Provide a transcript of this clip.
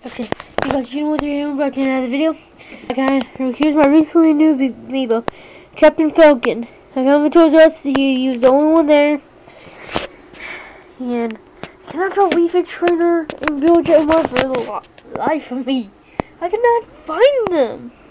Okay, you guys, you know what you're hearing back in another video? Okay, here's my recently new amiibo, Captain Falcon. I found the Toys R Us. He was the only one there. And can I draw Weefix Trainer and Build Jet 1 for the life of me? I cannot find them.